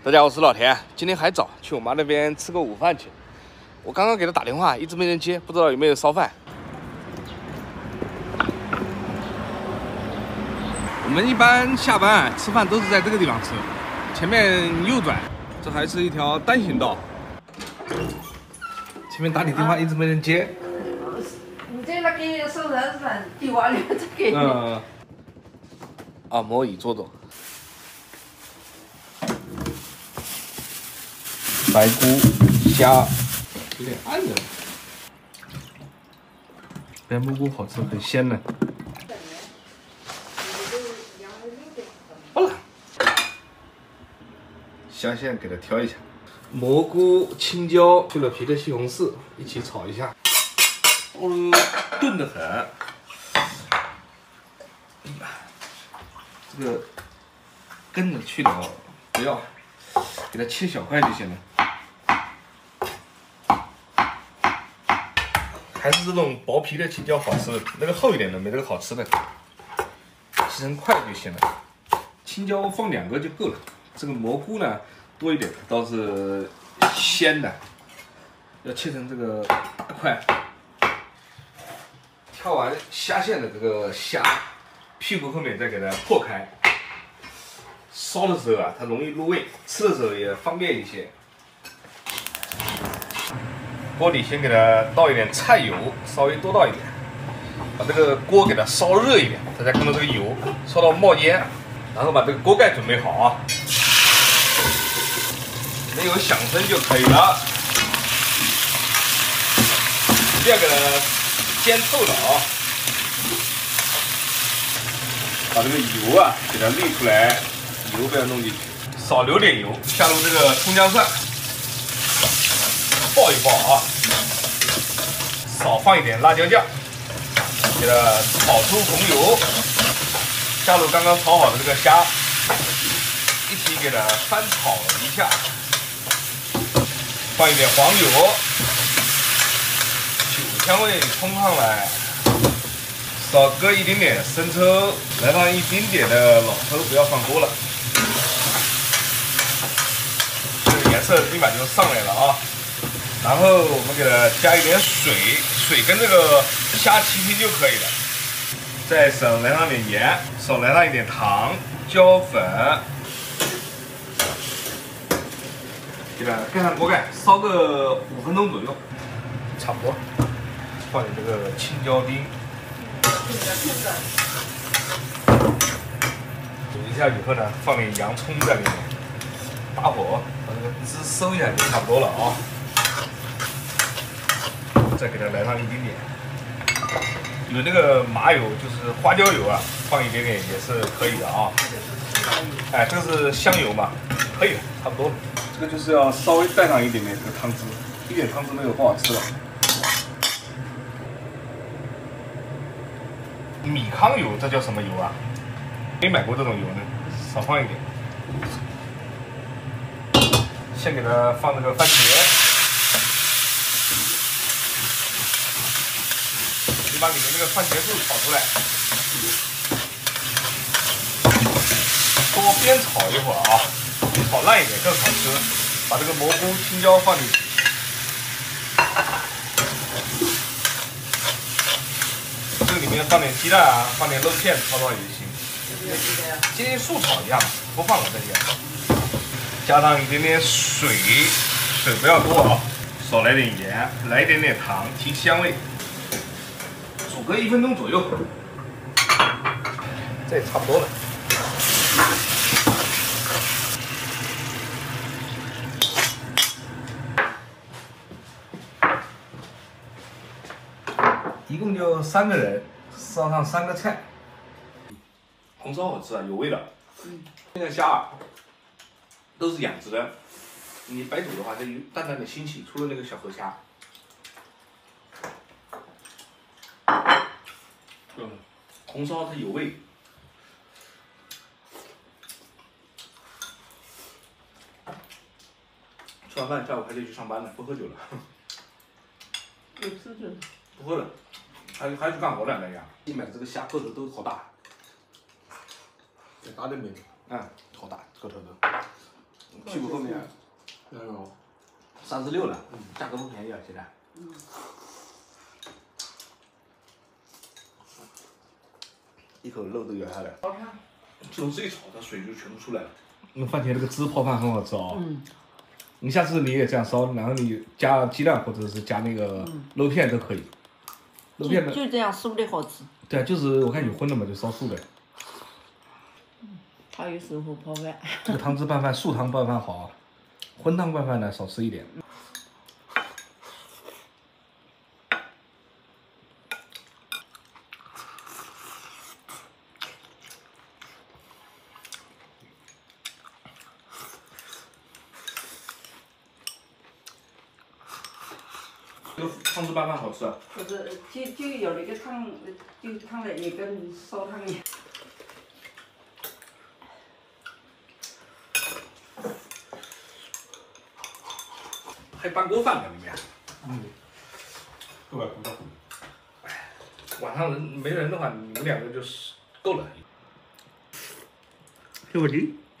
大家好，我是老田。今天还早，去我妈那边吃个午饭去。我刚刚给她打电话，一直没人接，不知道有没有烧饭。我们一般下班吃饭都是在这个地方吃，前面右转，这还是一条单行道。前面打你电话一直没人接。 你这个给收人是吧？递完了再给你。 按摩椅坐坐。白菇虾，有点暗的。白蘑菇好吃，很鲜呢。好了，虾线给它挑一下，蘑菇、青椒、去了皮的西红柿一起炒一下。炖得很。这个根子去掉，不要，给它切小块就行了。还是这种薄皮的青椒好吃，那个厚一点的没这个好吃的。切成块就行了。青椒放2个就够了。这个蘑菇呢多一点，倒是鲜的，要切成这个大块。挑完虾线的这个虾屁股后面再给它破开。烧的时候啊，它容易入味，吃的时候也方便一些。锅里先给它倒一点菜油，稍微多倒一点，把这个锅给它烧热一点。大家看到这个油烧到冒烟，然后把这个锅盖准备好啊，没有响声就可以了。不要给它煎透了啊，把这个油啊给它沥出来，油不要弄进去，少留点油。下入这个葱姜蒜。爆一爆啊，少放一点辣椒酱，给它炒出红油，下入刚刚炒好的这个虾，一起给它翻炒一下，放一点黄油，酒香味冲上来，少搁一点点生抽，来上一丁点的老抽，不要放多了，这个颜色立马就上来了啊。然后我们给它加一点水，水跟这个虾齐平就可以了。再少来上点盐，少来上一点糖、椒粉，给它盖上锅盖，烧个5分钟左右，差不多。放点这个青椒丁，煮一下以后呢，放点洋葱在里面，大火把这个汁收一下就差不多了啊。再给它来上一丁点，有那个麻油，就是花椒油啊，放一点点也是可以的啊。哎，这个是香油嘛，可以了，差不多了。这个就是要稍微带上一点点这个汤汁，一点汤汁没有不好吃的。米糠油，这叫什么油啊？没买过这种油呢，少放一点。先给它放这个番茄。把里面这个番茄素炒出来，多煸炒一会儿啊，炒烂一点更好吃。把这个蘑菇、青椒放进去，这个里面放点鸡蛋啊，放点肉片炒炒也行。接素炒一样，不放了这些。加上一点点水，水不要多啊，少来点盐，来一点点糖，提香味。煮个1分钟左右，这也差不多了。一共就3个人，烧上3个菜。红烧好吃啊，有味道。这个虾啊，都是养殖的，你白煮的话，它有淡淡的腥气，除了那个小河虾。红烧它有味，吃完饭下午还得去上班呢，不喝酒了。 有吃酒？ 不喝了，还去干活了那样。你买的这个虾个头都好大，再大点没？好大个头都。 屁股后面，36了，价格不便宜啊，现在。一口肉都咬下来。 好看。 这种自己炒，它水就全部出来了。 番茄这个汁泡饭很好吃哦。你下次你也这样烧，然后你加鸡蛋或者是加那个肉片都可以。肉片的就这样素的好吃。 对啊，就是我看有荤的嘛，就烧素的。 他有时候泡饭。 这个汤汁拌饭，素汤拌饭好啊，荤汤拌饭呢少吃一点。这个汤汁拌饭好吃啊。 不是，就有那个汤，就汤的也跟烧汤一样。 还有半锅饭在里面。 够了，够了。 晚上没人的话，你们两个就是够了。给我听。